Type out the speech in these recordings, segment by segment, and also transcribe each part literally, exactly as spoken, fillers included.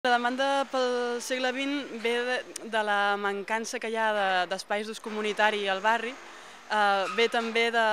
La demanda pel segle vint ve de, de la mancança que hi ha d'espais d'ús comunitari al barri, eh, ve també de,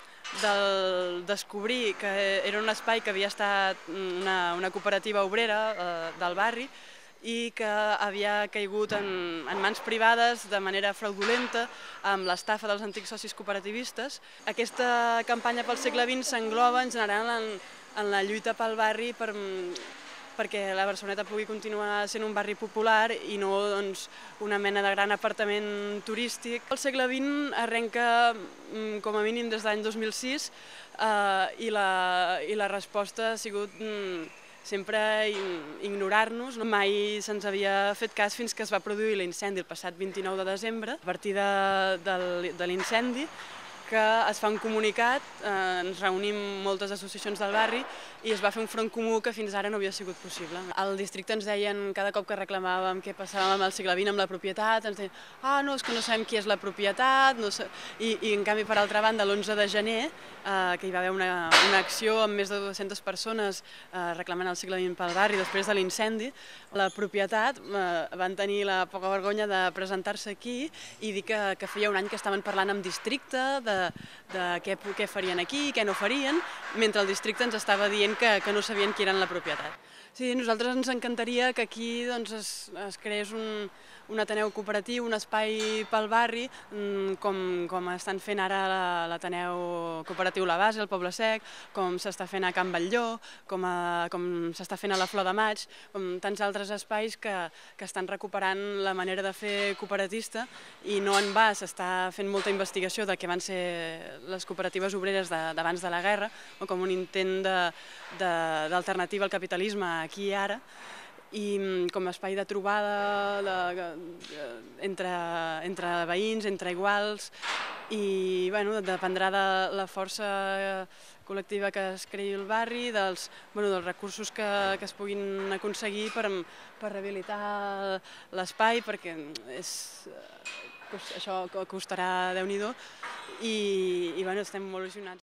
del descobrir que era un espai que havia estat una, una cooperativa obrera eh, del barri i que havia caigut en, en mans privades de manera fraudulenta amb l'estafa dels antics socis cooperativistes. Aquesta campanya pel segle vint s'engloba en general en, en la lluita pel barri per perquè la Barceloneta pugui continuar sent un barri popular i no doncs, una mena de gran apartament turístic. El segle vint arrenca com a mínim des de l'any dos mil sis eh, i, la, i la resposta ha sigut mm, sempre ignorar-nos. Mai se'ns havia fet cas fins que es va produir l'incendi el passat vint-i-nou de desembre. A partir de, de, de l'incendi que es fa un comunicat, eh, ens reunim moltes associacions del barri i es va fer un front comú que fins ara no havia sigut possible. Al districte ens deien, cada cop que reclamàvem què passava amb el segle vint, amb la propietat, ens deien ah, no, és que no sabem qui és la propietat, no sé... I, i en canvi, per altra banda, l'onze de gener, eh, que hi va haver una, una acció amb més de dues-centes persones eh, reclamant el segle vint pel barri després de l'incendi, la propietat eh, van tenir la poca vergonya de presentar-se aquí i dir que, que feia un any que estaven parlant amb districte, de de què, què farien aquí i què no farien, mentre el districte ens estava dient que, que no sabien qui eren la propietat. Sí, a nosaltres ens encantaria que aquí doncs, es, es creés un, un Ateneu cooperatiu, un espai pel barri, com, com estan fent ara l'Ateneu cooperatiu La Base, al Poble Sec, com s'està fent a Can Batlló, com, a, com s'està fent a la Flor de Maig, com tants altres espais que, que estan recuperant la manera de fer cooperatista i no en va, s'està fent molta investigació de què van ser les cooperatives obreres d'abans de, de la guerra, o com un intent d'alternativa al capitalisme aquí i ara, i com a espai de trobada de, de, entre, entre veïns, entre iguals, i bueno, dependrà de la força col·lectiva que es creï el barri, dels, bueno, dels recursos que, que es puguin aconseguir per, per rehabilitar l'espai, perquè és, això costarà Déu-n'hi-do, i, i bueno, estem molt il·lusionats.